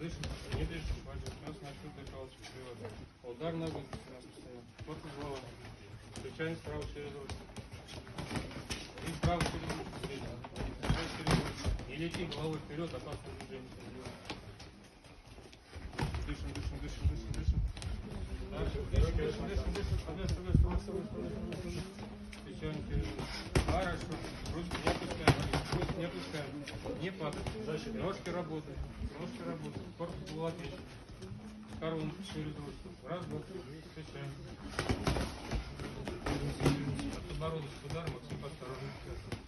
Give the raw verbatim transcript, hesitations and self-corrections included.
дышим, не дышим, пальцем, нас начнут дышать, удар ногой, корпус головы, включаем справа через руку, и справа через руку, не лети головой вперед, опасное движение. Дышим, дышим, дышим, дышим, дышим. Дальше, дышим, дышим, дышим, дышим, подвес, подвес, подвес, подвес, подвес, включаем через руку. Хорошо, ручки не опускаем, руки не опускаем, не падать, ножки работают, ножки работают, корпус был отличный. Коронку через ручку, раз, два, включаем. От подбородочка удар, Максим, осторожно.